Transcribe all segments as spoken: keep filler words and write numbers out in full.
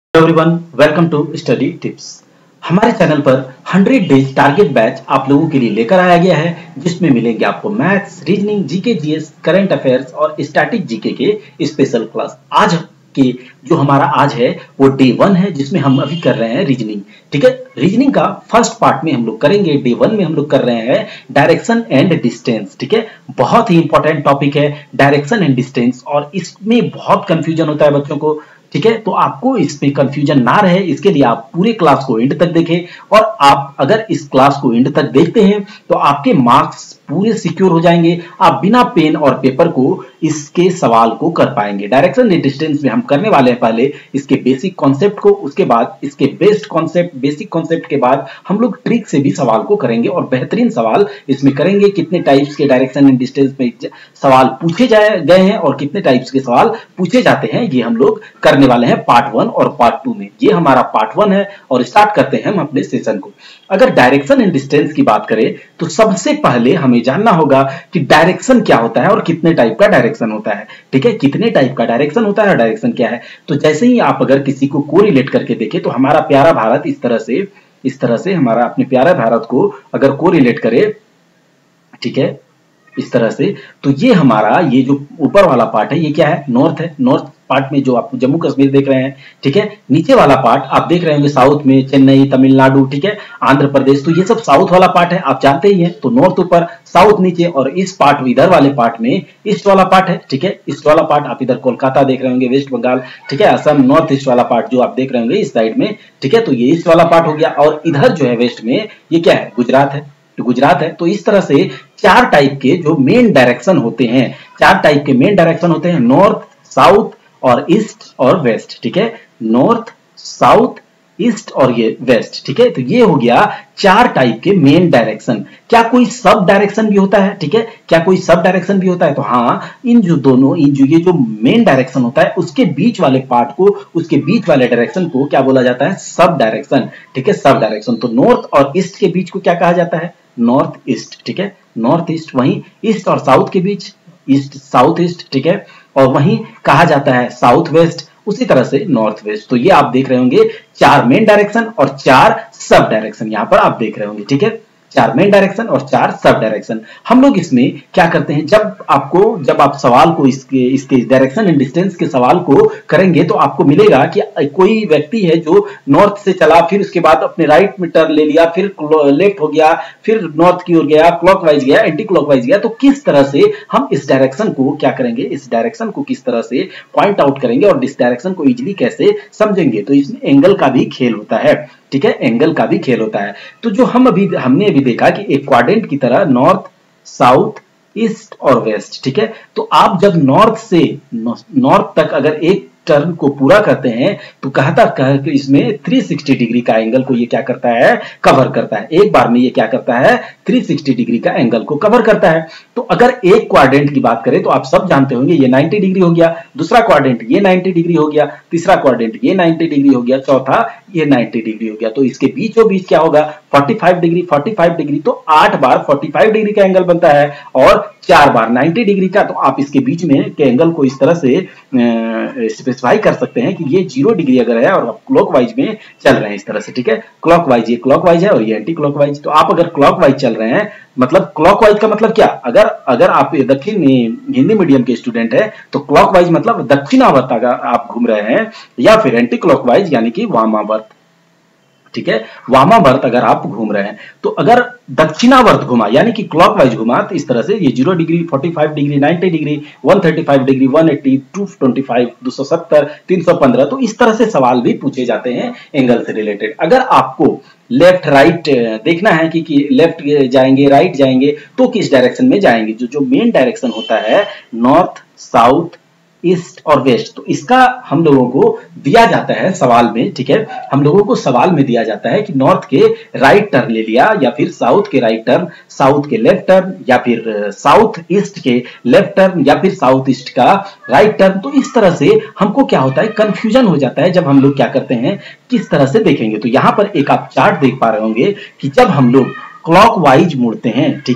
Everyone, welcome to study tips. हमारे channel पर hundred days target batch आप लोगों के लिए लेकर आया गया है, जिसमें मिलेंगे आपको maths, reasoning, GK, GS, current affairs और स्टैटिक जीके के स्पेशल क्लास। आज के जो हमारा आज है वो डे वन है, जिसमें हम अभी कर रहे हैं रीजनिंग। ठीक है, रीजनिंग का फर्स्ट पार्ट में हम लोग करेंगे। डे वन में हम लोग कर रहे हैं डायरेक्शन एंड डिस्टेंस। ठीक है, बहुत ही इंपॉर्टेंट टॉपिक है डायरेक्शन एंड डिस्टेंस, और इसमें बहुत कंफ्यूजन होता है बच्चों को। ठीक है, तो आपको इसमें कंफ्यूजन ना रहे, इसके लिए आप पूरे क्लास को एंड तक देखें। और आप अगर इस क्लास को एंड तक देखते हैं तो आपके मार्क्स पूरे सिक्योर हो जाएंगे। आप बिना पेन और पेपर को इसके सवाल को कर पाएंगे। डायरेक्शन एंड डिस्टेंस में हम करने वाले हैं पहले इसके बेसिक कॉन्सेप्ट को, उसके बाद इसके बेस्ड कॉन्सेप्ट, बेसिक कॉन्सेप्ट के बाद हम लोग ट्रिक से भी सवाल को करेंगे और बेहतरीन सवाल इसमें करेंगे। कितने टाइप्स के डायरेक्शन एंड डिस्टेंस में सवाल पूछे जाए गए हैं और कितने टाइप्स के सवाल पूछे जाते हैं, ये हम लोग करने वाले हैं पार्ट वन और पार्ट टू में। ये हमारा पार्ट वन है और स्टार्ट करते हैं हम अपने सेशन को। अगर डायरेक्शन एंड डिस्टेंस की बात करें तो सबसे पहले हमें जानना होगा कि डायरेक्शन क्या होता है और कितने टाइप का डायरेक्शन होता है। ठीक है, कितने टाइप का डायरेक्शन होता है और डायरेक्शन क्या है। तो जैसे ही आप अगर किसी को कोरिलेट करके देखें तो हमारा प्यारा भारत इस तरह से इस तरह से हमारा अपने प्यारा भारत को अगर कोरिलेट करे, ठीक है, इस तरह से, तो ये हमारा ये जो ऊपर वाला पार्ट है ये क्या है, नॉर्थ है। नॉर्थ पार्ट में जो आप जम्मू कश्मीर देख रहे हैं, ठीक है, नीचे वाला पार्ट आप देख रहे होंगे साउथ में चेन्नई, तमिलनाडु, ठीक है, आंध्र प्रदेश, तो ये सब साउथ वाला पार्ट है, आप जानते ही हैं। तो नॉर्थ ऊपर, साउथ नीचे, और इस पार्ट इधर वाले पार्ट में ईस्ट वाला पार्ट है। ठीक है, ईस्ट वाला पार्ट आप इधर कोलकाता देख रहे होंगे, वेस्ट बंगाल, ठीक है, असम, नॉर्थ ईस्ट वाला पार्ट जो आप देख रहे होंगे इस साइड में, ठीक है, तो ये ईस्ट वाला पार्ट हो गया। और इधर जो है वेस्ट में ये क्या है, गुजरात है, गुजरात है। तो इस तरह से चार टाइप के जो मेन डायरेक्शन होते हैं, चार टाइप के मेन डायरेक्शन होते हैं, नॉर्थ, साउथ और ईस्ट और वेस्ट। ठीक है, नॉर्थ, साउथ, ईस्ट और ये वेस्ट। ठीक है, तो ये हो गया चार टाइप के मेन डायरेक्शन। क्या कोई सब डायरेक्शन भी होता है? ठीक है, क्या कोई सब डायरेक्शन भी होता है? तो हाँ, इन जो दोनों इन जो ये जो मेन डायरेक्शन होता है उसके बीच वाले पार्ट को, उसके बीच वाले डायरेक्शन को क्या बोला जाता है, सब डायरेक्शन। ठीक है, सब डायरेक्शन। तो नॉर्थ और ईस्ट के बीच को क्या कहा जाता है, नॉर्थ ईस्ट। ठीक है, नॉर्थ ईस्ट। वहीं ईस्ट और साउथ के बीच ईस्ट साउथ ईस्ट। ठीक है, और वहीं कहा जाता है साउथ वेस्ट, उसी तरह से नॉर्थ वेस्ट। तो ये आप देख रहे होंगे चार मेन डायरेक्शन और चार सब डायरेक्शन यहां पर आप देख रहे होंगे। ठीक है, चार मेन डायरेक्शन और चार सब डायरेक्शन। हम लोग इसमें क्या करते हैं, जब आपको जब आप सवाल को इसके इसके डायरेक्शन एंड डिस्टेंस के सवाल को करेंगे तो आपको मिलेगा कि कोई व्यक्ति है जो नॉर्थ से चला, फिर उसके बाद अपने राइट में टर्न ले लिया, फिर लेफ्ट हो गया, फिर नॉर्थ की ओर गया, क्लॉकवाइज गया, एंटी क्लॉकवाइज गया। तो किस तरह से हम इस डायरेक्शन को क्या करेंगे, इस डायरेक्शन को किस तरह से पॉइंट आउट करेंगे और इस डायरेक्शन को इजिली कैसे समझेंगे। तो इसमें एंगल का भी खेल होता है। ठीक है, एंगल का भी खेल होता है। तो जो हम अभी हमने अभी देखा कि एक क्वाड्रेंट की तरह नॉर्थ, साउथ, ईस्ट और वेस्ट। ठीक है, तो आप जब नॉर्थ से नॉर्थ तक अगर एक टर्न को पूरा करते हैं तो कहता कह कि इसमें तीन सौ साठ डिग्री का एंगल को ये क्या करता है, कवर करता है। एक बार में ये क्या करता है, तीन सौ साठ डिग्री का एंगल को कवर करता है। तो अगर एक क्वाड्रेंट की बात करें तो आप सब जानते होंगे ये नब्बे डिग्री हो गया, दूसरा क्वाड्रेंट ये नब्बे डिग्री हो गया, तीसरा क्वाड्रेंट ये नब्बे डिग्री हो गया, चौथा ये नब्बे डिग्री हो गया। तो इसके बीचों बीच क्या होगा, पैंतालीस डिग्री, पैंतालीस डिग्री। तो आठ बार पैंतालीस डिग्री का एंगल बनता है और चार बार नब्बे डिग्री का। तो आप इसके बीच में के एंगल को इस तरह से स्पेसिफाई कर सकते हैं कि ये जीरो डिग्री अगर है और आप क्लॉकवाइज में चल रहे हैं इस तरह से। ठीक है, क्लॉकवाइज, ये क्लॉकवाइज है और ये एंटी क्लॉकवाइज। तो आप अगर क्लॉकवाइज चल रहे हैं, मतलब क्लॉकवाइज का मतलब क्या, अगर अगर आप दक्षिण हिंदी मीडियम के स्टूडेंट है तो क्लॉकवाइज मतलब दक्षिणावर्त अगर आप घूम रहे हैं, या फिर एंटी क्लॉकवाइज यानी कि वामावर्त। ठीक है, वामावर्त अगर आप घूम रहे हैं। तो अगर दक्षिणावर्त घुमा यानी कि क्लॉकवाइज घुमा तो इस तरह से ये जीरो डिग्री, पैंतालीस डिग्री, नब्बे डिग्री, एक सौ पैंतीस डिग्री, एक सौ अस्सी, दो सौ पच्चीस, दो सौ सत्तर, तीन सौ पंद्रह। तो इस तरह से सवाल भी पूछे जाते हैं एंगल से रिलेटेड। अगर आपको लेफ्ट राइट देखना है कि, कि लेफ्ट जाएंगे, राइट जाएंगे, तो किस डायरेक्शन में जाएंगे, जो जो मेन डायरेक्शन होता है नॉर्थ, साउथ, ईस्ट और वेस्ट, तो इसका हम लोगों को दिया जाता है सवाल में। ठीक है, हम लोगों को सवाल में दिया जाता है कि नॉर्थ के राइट टर्न ले लिया, या फिर साउथ के राइट टर्न, साउथ के लेफ्ट टर्न, या फिर साउथ ईस्ट के लेफ्ट टर्न, या फिर साउथ ईस्ट का राइट टर्न। तो इस तरह से हमको क्या होता है, कंफ्यूजन हो जाता है जब हम लोग क्या करते हैं, किस तरह से देखेंगे। तो यहां पर एक आप चार्ट देख पा रहे होंगे कि जब हम लोग क्लॉकवाइज मुड़ते हैं, ठीक है,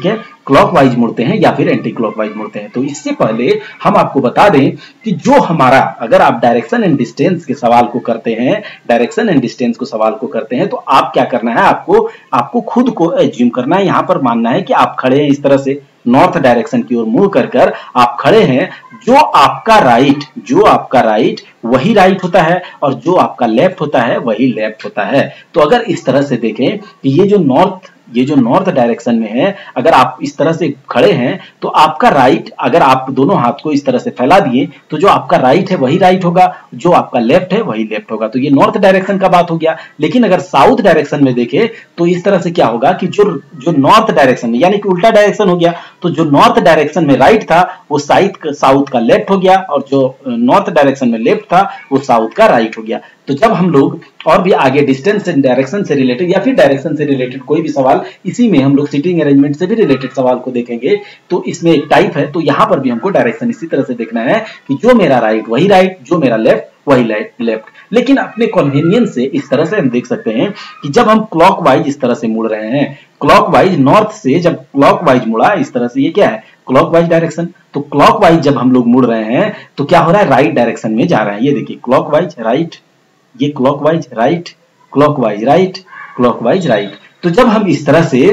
क्लॉकवाइज मुड़ते हैं या फिर एंटी क्लॉकवाइज मुड़ते हैं। तो इससे पहले हम आपको बता दें कि जो हमारा, अगर आप डायरेक्शन एंड डिस्टेंस के सवाल को करते हैं, डायरेक्शन एंड डिस्टेंस को सवाल को करते हैं, तो आप क्या करना है, आपको आपको खुद को एज्यूम करना है, यहां पर मानना है कि आप खड़े हैं इस तरह से नॉर्थ डायरेक्शन की ओर मुंह कर कर आप खड़े हैं। जो आपका राइट जो आपका राइट वही राइट होता है और जो आपका लेफ्ट होता है वही लेफ्ट होता है। तो अगर इस तरह से देखें कि ये जो नॉर्थ ये जो नॉर्थ डायरेक्शन में है, अगर आप इस तरह से खड़े हैं तो आपका राइट, अगर आप दोनों हाथ को इस तरह से फैला दिए तो जो आपका राइट है वही राइट होगा, जो आपका लेफ्ट है वही लेफ्ट होगा। तो ये नॉर्थ डायरेक्शन का बात हो गया। लेकिन अगर साउथ डायरेक्शन में देखें तो इस तरह से क्या होगा कि जो जो नॉर्थ डायरेक्शन में, यानी कि उल्टा डायरेक्शन हो गया, तो जो नॉर्थ डायरेक्शन में राइट था वो साउथ साउथ का लेफ्ट हो गया और जो नॉर्थ डायरेक्शन में लेफ्ट था वो साउथ का राइट हो गया। तो जब हम लोग और भी आगे डिस्टेंस एंड डायरेक्शन से रिलेटेड या फिर डायरेक्शन से रिलेटेड कोई भी सवाल, इसी में हम लोग सीटिंग अरेंजमेंट से भी रिलेटेड सवाल को देखेंगे, तो इसमें एक टाइप है, तो यहां पर भी हमको डायरेक्शन इसी तरह से देखना है कि जो मेरा राइट वही राइट, जो मेरा लेफ्ट वही लेफ्ट। लेकिन अपने कन्वीनियंस से इस तरह से हम देख सकते हैं कि जब हम क्लॉकवाइज इस तरह से मुड़ रहे हैं, क्लॉकवाइज नॉर्थ से जब क्लॉकवाइज मुड़ा इस तरह से, ये क्या है, क्लॉकवाइज डायरेक्शन। तो क्लॉकवाइज जब हम लोग मुड़ रहे हैं तो क्या हो रहा है, राइट डायरेक्शन में जा रहे हैं। ये देखिए क्लॉकवाइज राइट, ये clockwise right, clockwise right, clockwise right. तो जब हम इस तरह से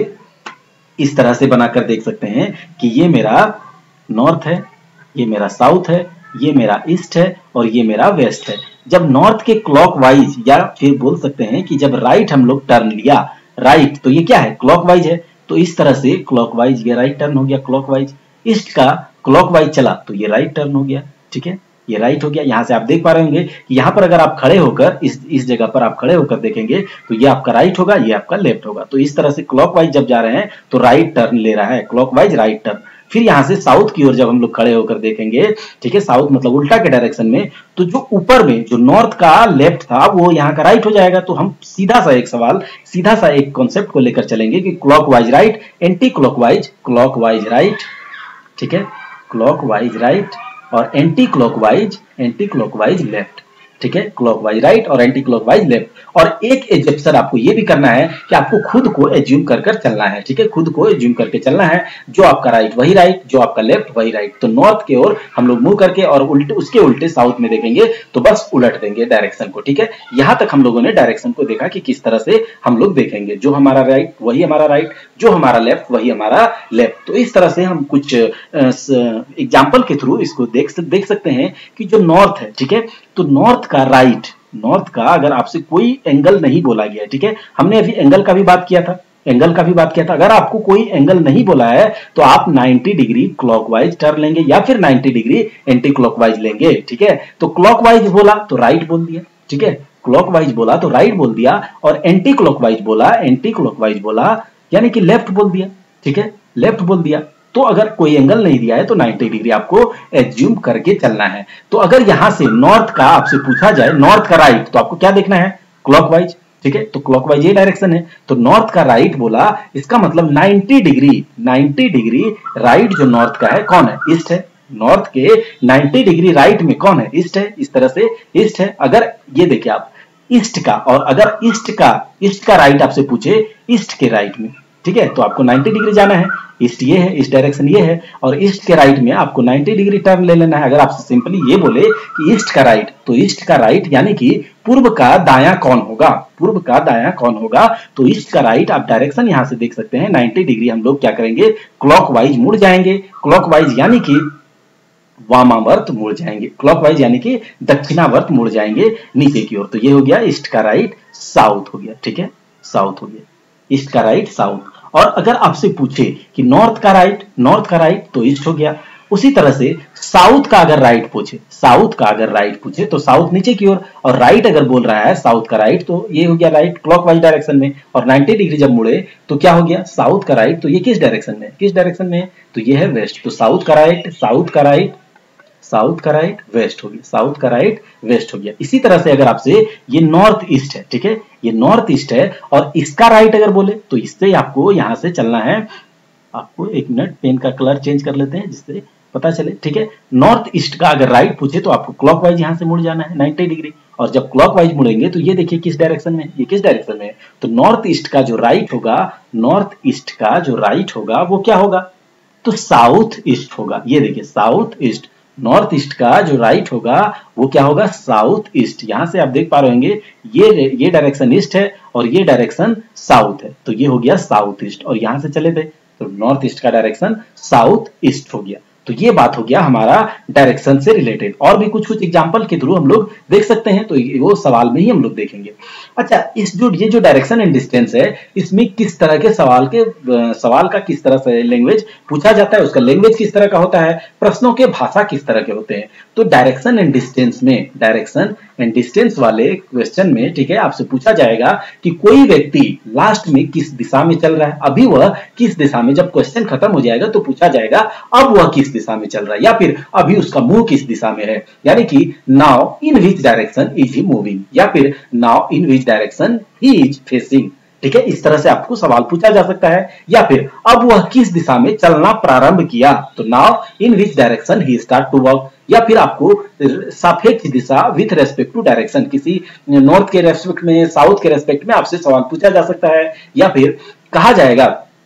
इस तरह से बनाकर देख सकते हैं कि ये मेरा नॉर्थ है, ये मेरा साउथ है, ये मेरा ईस्ट है और ये मेरा वेस्ट है। जब नॉर्थ के क्लॉकवाइज, या फिर बोल सकते हैं कि जब राइट हम लोग टर्न लिया, राइट, तो ये क्या है, क्लॉकवाइज है। तो इस तरह से क्लॉकवाइज, ये राइट टर्न हो गया क्लॉकवाइज। ईस्ट का क्लॉकवाइज चला तो ये राइट टर्न हो गया, ठीक है, ये राइट हो गया। यहां से आप देख पा रहे होंगे कि यहां पर अगर आप खड़े होकर इस इस जगह पर आप खड़े होकर देखेंगे तो ये आपका राइट होगा, ये आपका लेफ्ट होगा। तो इस तरह से क्लॉकवाइज जब जा रहे हैं तो राइट टर्न ले रहा है, क्लॉकवाइज राइट टर्न। फिर यहां से साउथ की ओर जब हम लोग खड़े होकर देखेंगे, ठीक है, साउथ मतलब उल्टा के डायरेक्शन में, तो जो ऊपर में जो नॉर्थ का लेफ्ट था वो यहाँ का राइट हो जाएगा। तो हम सीधा सा एक सवाल, सीधा सा एक कॉन्सेप्ट को लेकर चलेंगे कि clockwise right, anti clockwise, clockwise right, ठीक है, क्लॉकवाइज राइट और anti clockwise, anti clockwise left, ठीक है, क्लॉकवाइज राइट और एंटी क्लॉकवाइज लेफ्ट। और एक एग्जम्पशन आपको ये भी करना है कि आपको खुद को एज्यूम कर कर चलना है, ठीक है, खुद को एज्यूम करके चलना है, जो आपका राइट वही राइट, जो आपका लेफ्ट वही राइट। तो नॉर्थ की ओर हम लोग मुंह करके और उल्टे, उसके उल्टे साउथ में देखेंगे तो बस उलट देंगे डायरेक्शन को, ठीक है। यहां तक हम लोगों ने डायरेक्शन को देखा कि किस तरह से हम लोग देखेंगे, जो हमारा राइट वही हमारा राइट, जो हमारा लेफ्ट वही हमारा लेफ्ट। तो इस तरह से हम कुछ एग्जाम्पल के थ्रू इसको देख देख सकते हैं कि जो नॉर्थ है, ठीक है, तो नॉर्थ का राइट, नॉर्थ का अगर आपसे कोई एंगल नहीं बोला गया है, ठीक है, हमने अभी एंगल का भी बात किया था, एंगल का भी बात किया था। अगर आपको कोई एंगल नहीं बोला है तो आप नब्बे डिग्री क्लॉकवाइज टर्न लेंगे या फिर नब्बे डिग्री एंटी क्लॉकवाइज लेंगे, ठीक है। तो क्लॉकवाइज बोला तो राइट बोल दिया, ठीक है, क्लॉकवाइज बोला तो राइट बोल दिया, और एंटी क्लॉकवाइज बोला, एंटी क्लॉकवाइज बोला यानी कि लेफ्ट बोल दिया, ठीक है, लेफ्ट बोल दिया। तो अगर कोई एंगल नहीं दिया है तो नब्बे डिग्री आपको एज्यूम करके चलना है। तो अगर यहां से नॉर्थ का आपसे पूछा जाए, नॉर्थ का राइट, तो आपको क्या देखना है, क्लॉकवाइज, ठीक है, तो क्लॉकवाइज ये डायरेक्शन है। तो नॉर्थ का राइट बोला, इसका मतलब नब्बे डिग्री, नब्बे डिग्री राइट जो नॉर्थ का है कौन है, ईस्ट है। नॉर्थ के नब्बे डिग्री राइट में कौन है, ईस्ट है। इस तरह से ईस्ट है। अगर ये देखिए आप ईस्ट का, और अगर ईस्ट का ईस्ट का राइट आपसे पूछे ईस्ट के राइट में, ठीक है, तो आपको नब्बे डिग्री जाना है। ईस्ट ये है, इस डायरेक्शन ये है, और ईस्ट के राइट में आपको नब्बे डिग्री टर्न ले लेना है। अगर आपसे सिंपली ये बोले कि ईस्ट का राइट, तो ईस्ट का राइट यानी कि पूर्व का दायां कौन होगा, पूर्व का दायां कौन होगा, तो ईस्ट का राइट आप डायरेक्शन यहां से देख सकते हैं। नब्बे डिग्री हम लोग क्या करेंगे, क्लॉकवाइज मुड़ जाएंगे। क्लॉकवाइज यानी कि वामावर्त मुड़ जाएंगे, क्लॉकवाइज यानी कि दक्षिणावर्त मुड़ जाएंगे नीचे की ओर। तो ये हो गया ईस्ट का राइट, साउथ हो गया, ठीक है, साउथ हो गया, ईस्ट का राइट साउथ। और अगर आपसे पूछे कि नॉर्थ का राइट, नॉर्थ का राइट तो ईस्ट हो गया। उसी तरह से साउथ का अगर राइट पूछे, साउथ का अगर राइट पूछे तो साउथ नीचे की ओर, और राइट अगर बोल रहा है साउथ का राइट तो ये हो गया राइट क्लॉकवाइज डायरेक्शन में। और नब्बे डिग्री जब मुड़े तो क्या हो गया, साउथ का राइट, तो ये किस डायरेक्शन में, किस डायरेक्शन में है, तो ये है वेस्ट। तो साउथ का राइट, साउथ का राइट, साउथ का राइट वेस्ट हो गया, साउथ का राइट वेस्ट हो गया। इसी तरह से अगर आपसे ये नॉर्थ ईस्ट है, ठीक है, ये नॉर्थ ईस्ट है, और इसका राइट अगर बोले तो इससे आपको यहां से चलना है। आपको एक मिनट पेन का कलर चेंज कर लेते हैं जिससे पता चले, ठीक है। नॉर्थ ईस्ट का अगर राइट पूछे तो आपको क्लॉकवाइज यहां से मुड़ जाना है नब्बे डिग्री, और जब क्लॉकवाइज मुड़ेंगे तो ये देखिए किस डायरेक्शन में, ये किस डायरेक्शन में है, तो नॉर्थ ईस्ट का जो राइट होगा, नॉर्थ ईस्ट का जो राइट होगा वो क्या होगा, तो साउथ ईस्ट होगा। ये देखिए साउथ ईस्ट, नॉर्थ ईस्ट का जो राइट होगा वो क्या होगा, साउथ ईस्ट। यहां से आप देख पा रहे होंगे ये ये डायरेक्शन ईस्ट है और ये डायरेक्शन साउथ है, तो ये हो गया साउथ ईस्ट। और यहां से चले थे तो नॉर्थ ईस्ट का डायरेक्शन साउथ ईस्ट हो गया। तो ये बात हो गया हमारा डायरेक्शन से रिलेटेड। और भी कुछ कुछ एग्जांपल के थ्रू हम लोग देख सकते हैं, तो वो सवाल में ही हम लोग देखेंगे। अच्छा, इस जो ये जो डायरेक्शन एंड डिस्टेंस है, इसमें किस तरह के सवाल के सवाल का किस तरह से लैंग्वेज पूछा जाता है, उसका लैंग्वेज किस तरह का होता है, प्रश्नों के भाषा किस तरह के होते हैं। तो डायरेक्शन एंड डिस्टेंस में, डायरेक्शन एंड डिस्टेंस वाले क्वेश्चन में, ठीक है, आपसे पूछा जाएगा कि कोई व्यक्ति लास्ट में किस दिशा में चल रहा है। अभी वह किस दिशा में, जब क्वेश्चन खत्म हो जाएगा तो पूछा जाएगा अब वह किस दिशा में चल रहा है, या फिर अभी उसका मुंह किस दिशा में है, यानी कि now in which direction is he moving, या फिर now in which direction he is facing. ठीक है, इस तरह से आपको सवाल पूछा जा सकता है। या फिर अब वह किस दिशा में चलना प्रारंभ किया, तो now in which direction he start to walk. या फिर आपको सापेक्ष दिशा विथ रेस्पेक्ट टू डायरेक्शन, किसी नॉर्थ के रेस्पेक्ट में, साउथ के रेस्पेक्ट में आपसे सवाल पूछा जा सकता है। या फिर कहा जाएगा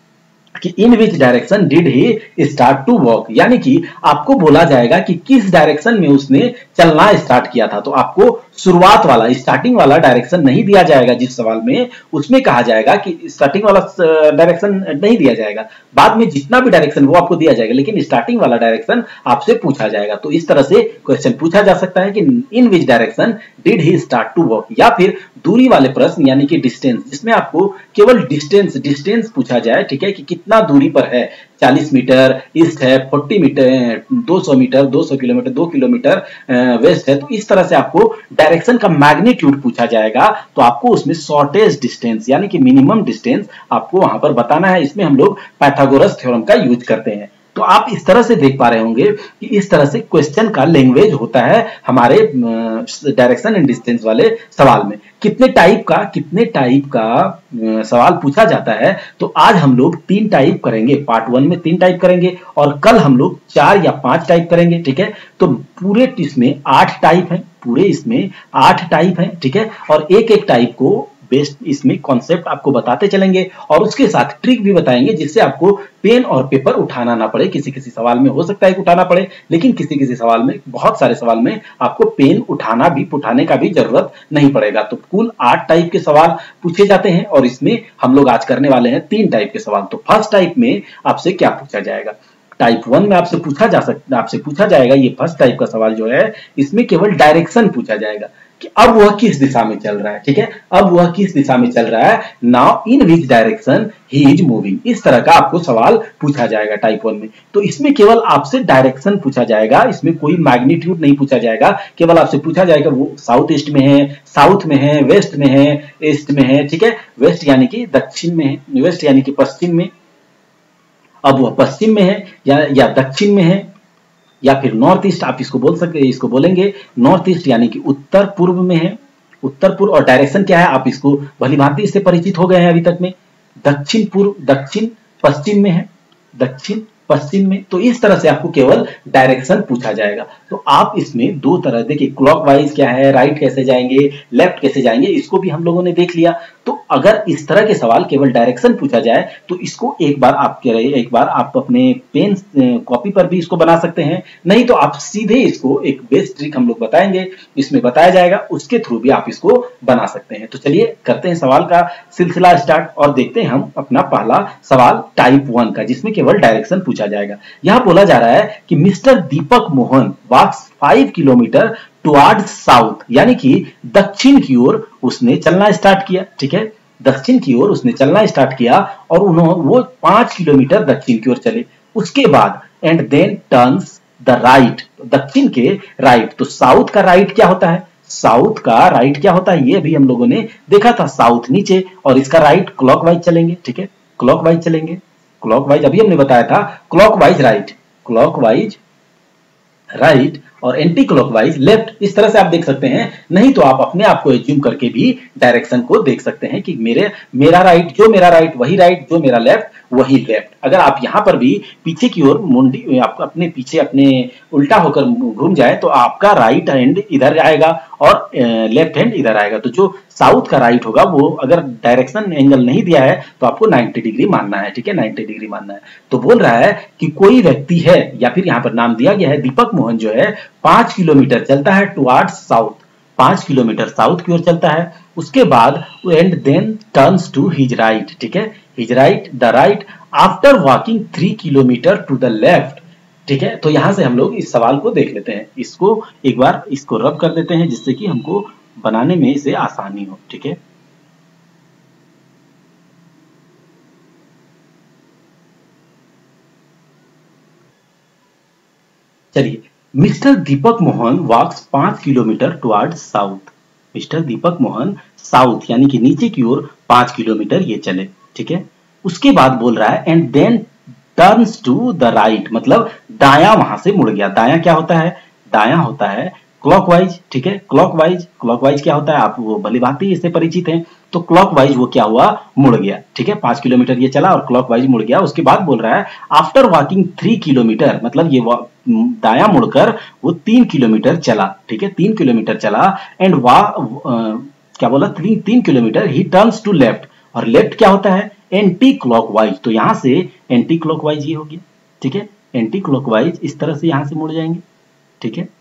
कि in which direction did he start to walk, यानी कि आपको बोला जाएगा कि किस डायरेक्शन में उसने चलना स्टार्ट किया था। तो आपको शुरुआत वाला, स्टार्टिंग वाला डायरेक्शन नहीं दिया जाएगा जिस सवाल में, उसमें कहा जाएगा कि स्टार्टिंग वाला डायरेक्शन नहीं दिया जाएगा, बाद में जितना भी डायरेक्शन वो आपको दिया जाएगा, लेकिन स्टार्टिंग वाला डायरेक्शन आपसे पूछा जाएगा। तो इस तरह से क्वेश्चन पूछा जा सकता है कि in which direction did he start to walk. या फिर दूरी वाले प्रश्न, यानी कि डिस्टेंस, जिसमें आपको केवल डिस्टेंस डिस्टेंस पूछा जाए, ठीक है, कि कितना दूरी पर है, चालीस मीटर ईस्ट है, चालीस मीटर, दो सौ मीटर, दो सौ किलोमीटर, दो किलोमीटर वेस्ट है। तो इस तरह से आपको डायरेक्शन का मैग्नीट्यूड पूछा जाएगा, तो आपको उसमें शॉर्टेस्ट डिस्टेंस यानी कि मिनिमम डिस्टेंस आपको वहां पर बताना है। इसमें हम लोग पाइथागोरस थ्योरम का यूज करते हैं। तो आप इस तरह से देख पा रहे होंगे कि इस तरह से क्वेश्चन का लैंग्वेज होता है हमारे डायरेक्शन एंड डिस्टेंस वाले सवाल में। कितने टाइप का कितने टाइप का सवाल पूछा जाता है, तो आज हम लोग तीन टाइप करेंगे, पार्ट वन में तीन टाइप करेंगे और कल हम लोग चार या पांच टाइप करेंगे। ठीक है, तो पूरे इसमें आठ टाइप है, पूरे इसमें आठ टाइप है। ठीक है, और एक एक टाइप को बेस्ट इसमें कॉन्सेप्ट आपको बताते चलेंगे और उसके साथ ट्रिक भी बताएंगे, जिससे आपको पेन और पेपर उठाना ना पड़े। किसी किसी सवाल में हो सकता है कि उठाना पड़े, लेकिन किसी किसी सवाल में, बहुत सारे सवाल में आपको पेन उठाना भी उठाने का भी जरूरत नहीं पड़ेगा। तो कुल आठ टाइप के सवाल पूछे जाते हैं और इसमें हम लोग आज करने वाले हैं तीन टाइप के सवाल। तो फर्स्ट टाइप में आपसे क्या पूछा जाएगा, टाइप वन में आपसे पूछा जा सकता आपसे पूछा जाएगा, ये फर्स्ट टाइप का सवाल जो है, इसमें केवल डायरेक्शन पूछा जाएगा कि अब वह किस दिशा में चल रहा है। ठीक है, अब वह किस दिशा में चल रहा है, now in which direction he is moving. इस तरह का आपको सवाल पूछा जाएगा टाइप वन में। तो इसमें केवल आपसे डायरेक्शन पूछा जाएगा, इसमें कोई मैग्नीट्यूड नहीं पूछा जाएगा। केवल आपसे पूछा जाएगा वो साउथ ईस्ट में है, साउथ में है, वेस्ट में है, ईस्ट में है। ठीक है, वेस्ट यानी कि दक्षिण में है, वेस्ट यानी कि पश्चिम में, अब वह पश्चिम में है या या दक्षिण में है, या फिर नॉर्थ ईस्ट आप इसको बोल सकते, इसको बोलेंगे नॉर्थ ईस्ट यानी कि उत्तर पूर्व में है, उत्तर पूर्व। और डायरेक्शन क्या है, आप इसको भली भांति इससे परिचित हो गए हैं अभी तक में, दक्षिण पूर्व, दक्षिण पश्चिम में है, दक्षिण पश्चिम में। तो इस तरह से आपको केवल डायरेक्शन पूछा जाएगा। तो आप इसमें दो तरह, देखिए क्लॉकवाइज क्या है, राइट कैसे जाएंगे, लेफ्ट कैसे जाएंगे, इसको भी हम लोगों ने देख लिया। तो अगर इस तरह के सवाल केवल डायरेक्शन पूछा जाए तो इसको एक बार आप कह रहे एक बार आप अपने पेन कॉपी पर भी इसको बना सकते हैं, नहीं तो आप सीधे इसको एक बेस्ट ट्रिक हम लोग बताएंगे, इसमें बताया जाएगा, उसके थ्रू भी आप इसको बना सकते हैं। तो चलिए करते हैं सवाल का सिलसिला स्टार्ट और देखते हैं हम अपना पहला सवाल टाइप वन का, जिसमें केवल डायरेक्शन पूछा जाएगा। यहां बोला जा रहा है कि mister Deepak Mohan walks five kilometre towards south, यानी कि दक्षिण की ओर उसने चलना स्टार्ट किया। ठीक है, दक्षिण की ओर उसने चलना स्टार्ट किया और उन्होंने वो पांच किलोमीटर दक्षिण की ओर चले। उसके बाद and then turns the right, दक्षिण के राइट। तो साउथ का राइट क्या होता है, साउथ का राइट क्या होता है, ये भी हम लोगों ने देखा था, साउथ नीचे और इसका राइट क्लॉकवाइज चलेंगे। ठीक है, क्लॉकवाइज चलेंगे, क्लॉकवाइज अभी हमने बताया था, क्लॉकवाइज राइट, क्लॉकवाइज राइट। और एंटी क्लॉकवाइज लेफ्ट। इस तरह से आप देख सकते हैं, नहीं तो आप अपने आप को एज्यूम करके भी डायरेक्शन को देख सकते हैं कि मेरे मेरा राइट जो मेरा राइट वही राइट, जो मेरा लेफ्ट वही लेफ्ट। अगर आप यहाँ पर भी पीछे की ओर मुंडी आप अपने पीछे अपने उल्टा होकर घूम जाए तो आपका राइट हैंड इधर आएगा और लेफ्ट हैंड इधर आएगा। तो जो साउथ का राइट होगा वो अगर डायरेक्शन एंगल नहीं दिया है तो आपको नब्बे डिग्री मानना है, ठीक है, नब्बे डिग्री मानना है। तो बोल रहा है कि कोई व्यक्ति है, या फिर यहाँ पर नाम दिया गया है दीपक मोहन, जो है पांच किलोमीटर चलता है टुवर्ड्स साउथ, पांच किलोमीटर साउथ की ओर चलता है। उसके बाद and then turns to his right, ठीक है, his right the right after walking three kilometre to the left, ठीक है। तो यहां से हम लोग इस सवाल को देख लेते हैं, इसको एक बार इसको रब कर देते हैं जिससे कि हमको बनाने में इसे आसानी हो, ठीक है। चलिए, मिस्टर दीपक मोहन वॉक्स पांच kilometre towards south. Mister Deepak Mohan south यानी कि नीचे की ओर पांच किलोमीटर ये चले, ठीक है। उसके बाद बोल रहा है and then turns to the right, मतलब दायां वहां से मुड़ गया। दायां क्या होता है? दायां होता है क्लॉकवाइज, ठीक है। क्लॉकवाइज क्लॉकवाइज क्या होता है? आप वो भली भांति इससे परिचित हैं। तो क्लॉकवाइज वो क्या हुआ? मुड़ गया, ठीक है। पांच किलोमीटर ये चला और क्लॉकवाइज मुड़ गया। उसके बाद बोल रहा है आफ्टर वॉकिंग थ्री किलोमीटर, मतलब ये दायां मुड़कर वो तीन किलोमीटर चला, ठीक है, तीन किलोमीटर चला एंड वा क्या बोला? तीन तीन kilometre he turns to left, और लेफ्ट क्या होता है? Anti clockwise. तो यहां से एंटी क्लॉकवाइज ये हो गया, ठीक है। एंटी क्लॉकवाइज इस तरह से यहां से मुड़ जाएंगे, ठीक है।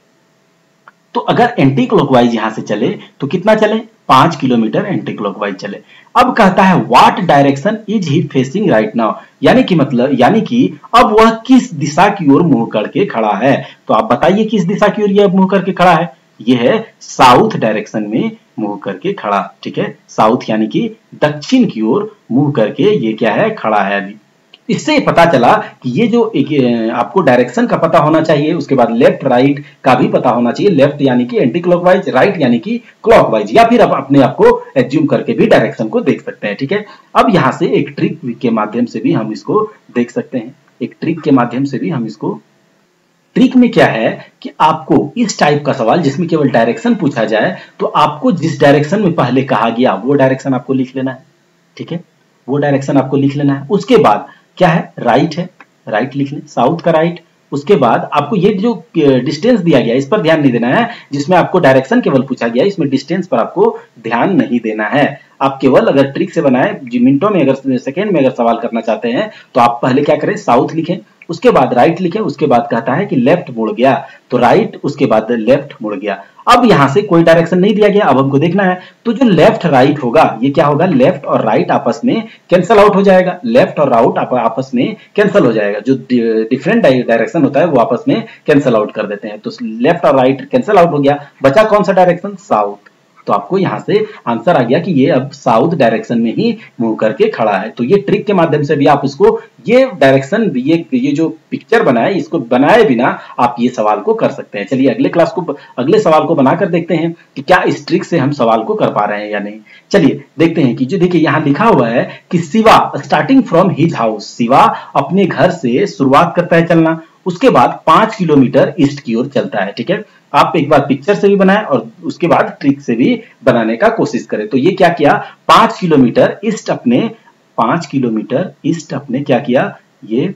तो अगर एंटी क्लॉकवाइज यहां से चले तो कितना चले? पांच किलोमीटर एंटी क्लॉकवाइज चले। अब कहता है what direction is he facing right now, यानी कि मतलब यानी कि अब वह किस दिशा की ओर मुंह करके खड़ा है। तो आप बताइए किस दिशा की ओर यह मुंह करके खड़ा है? यह है साउथ डायरेक्शन में मुंह करके खड़ा, ठीक है। साउथ यानी कि दक्षिण की ओर मुंह करके ये क्या है? खड़ा है। अभी इससे पता चला कि ये जो एक आपको डायरेक्शन का पता होना चाहिए, उसके बाद लेफ्ट राइट का भी पता होना चाहिए। लेफ्ट यानी कि एंटी क्लॉकवाइज, राइट यानी कि क्लॉकवाइज, या फिर आप अपने आप को एज्यूम करके भी डायरेक्शन को देख सकते हैं, ठीक है। अब यहां से एक ट्रिक के माध्यम से भी हम इसको देख सकते हैं। एक ट्रिक के माध्यम से भी हम इसको ट्रिक में क्या है कि आपको इस टाइप का सवाल जिसमें केवल डायरेक्शन पूछा जाए तो आपको जिस डायरेक्शन में पहले कहा गया वो डायरेक्शन आपको लिख लेना है, ठीक है। वो डायरेक्शन आपको लिख लेना है। उसके बाद क्या है? राइट है, राइट लिख लें, साउथ का राइट। उसके बाद आपको ये जो डिस्टेंस दिया गया इस पर ध्यान नहीं देना है। जिसमें आपको डायरेक्शन केवल पूछा गया, इसमें डिस्टेंस पर आपको ध्यान नहीं देना है। आप केवल अगर ट्रिक से बनाए, मिनटों में अगर सेकेंड में अगर सवाल करना चाहते हैं तो आप पहले क्या करें? साउथ लिखें, उसके बाद राइट लिखें, उसके बाद कहता है कि लेफ्ट मुड़ गया तो राइट, उसके बाद लेफ्ट मुड़ गया। अब यहां से कोई डायरेक्शन नहीं दिया गया, अब हमको देखना है तो जो लेफ्ट राइट होगा ये क्या होगा? लेफ्ट और राइट आपस में कैंसल आउट हो जाएगा। लेफ्ट और राइट आपस में कैंसल हो जाएगा। जो डिफरेंट डायरेक्शन होता है वो आपस में कैंसल आउट कर देते हैं। तो लेफ्ट और राइट कैंसल आउट हो गया, बचा कौन सा डायरेक्शन? साउथ। तो आपको यहां से आंसर आ गया कि ये अब साउथ डायरेक्शन में ही मूव करके खड़ा है। तो ये ट्रिक के माध्यम से भी आप इसको ये डायरेक्शन ये ये जो पिक्चर बनाए इसको बनाए बिना आप ये सवाल को कर सकते हैं। चलिए अगले क्लास को अगले सवाल को बनाकर देखते हैं कि क्या इस ट्रिक से हम सवाल को कर पा रहे हैं या नहीं। चलिए देखते हैं कि जो देखिए यहाँ लिखा हुआ है कि Shiva starting from his house, Shiva अपने घर से शुरुआत करता है चलना, उसके बाद पांच किलोमीटर ईस्ट की ओर चलता है, ठीक है। आप एक बार पिक्चर से भी बनाएं और उसके बाद ट्रिक से भी बनाने का कोशिश करें। तो ये क्या किया? पांच किलोमीटर ईस्ट अपने पांच किलोमीटर ईस्ट अपने क्या किया? ये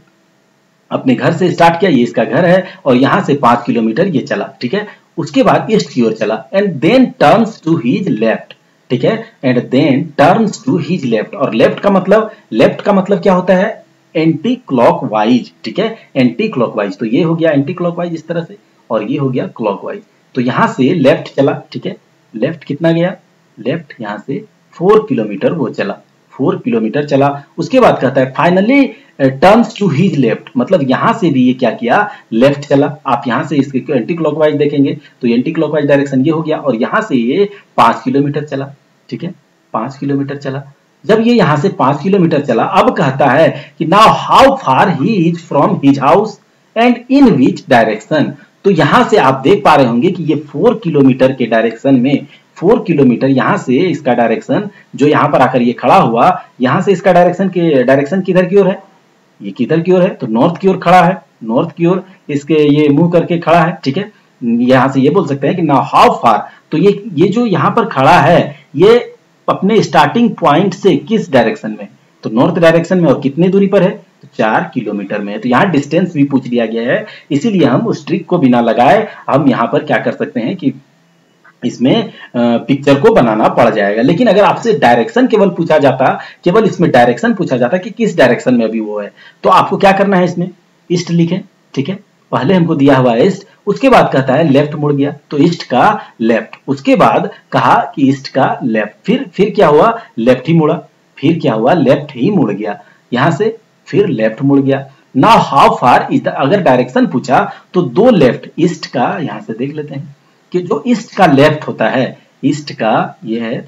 अपने घर से स्टार्ट किया, ये इसका घर है और यहां से पांच किलोमीटर ये चला, ठीक है। उसके बाद ईस्ट की ओर चला and then turns to his left, ठीक है, and then turns to his left. और लेफ्ट का मतलब लेफ्ट का मतलब क्या होता है? एंटी क्लॉकवाइज, ठीक है, एंटी क्लॉकवाइज। तो ये हो गया एंटी क्लॉकवाइज इस तरह से और ये हो गया क्लॉकवाइज। तो यहां से लेफ्ट चला, ठीक है। लेफ्ट कितना गया? लेफ्ट यहां से फोर किलोमीटर वो चला, फोर किलोमीटर चला। उसके बाद कहता है finally turns to his left, मतलब यहां से भी ये क्या किया? लेफ्ट चला। आप यहां से इसके एंटी क्लॉकवाइज देखेंगे तो एंटी क्लॉकवाइज डायरेक्शन ये हो गया और यहां से ये पांच किलोमीटर चला, ठीक है, पांच किलोमीटर चला। जब ये यहां से पांच किलोमीटर चला, अब कहता है कि now how far he is from his house and in which direction. तो यहां से आप देख पा रहे होंगे कि ये फोर किलोमीटर के डायरेक्शन में फोर किलोमीटर यहां से इसका डायरेक्शन जो यहां पर आकर ये खड़ा हुआ, यहां से इसका डायरेक्शन के डायरेक्शन किधर की ओर है? ये किधर की ओर है? तो नॉर्थ की ओर खड़ा है, नॉर्थ की ओर इसके ये मुंह करके खड़ा है, ठीक है। यहां से ये बोल सकते हैं कि नाउ हाउ फार, तो ये ये जो यहाँ पर खड़ा है ये अपने स्टार्टिंग पॉइंट से किस डायरेक्शन में, तो नॉर्थ डायरेक्शन में, और कितनी दूरी पर है, तो चार किलोमीटर में है। तो यहाँ डिस्टेंस भी पूछ लिया गया है, इसीलिए हम उस ट्रिक को बिना लगाए हम यहाँ पर क्या कर सकते हैं कि इसमें पिक्चर को बनाना पड़ जाएगा। लेकिन अगर आपसे डायरेक्शन केवल पूछा जाता, केवल इसमें डायरेक्शन पूछा जाता कि किस डायरेक्शन में अभी वो है, तो आपको क्या करना है, इसमें ईस्ट लिखें, ठीक है, पहले हमको दिया हुआ है ईस्ट, उसके बाद कहता है लेफ्ट मुड़ गया, तो ईस्ट का लेफ्ट, उसके बाद कहा कि ईस्ट का लेफ्ट, फिर फिर क्या हुआ, लेफ्ट ही मुड़ा, फिर क्या हुआ, लेफ्ट ही मुड़ गया, यहां से फिर लेफ्ट मुड़ गया। Now how far is the, अगर डायरेक्शन पूछा तो दो लेफ्ट ईस्ट का, यहां से देख लेते हैं कि जो ईस्ट का लेफ्ट होता है, ईस्ट का ये है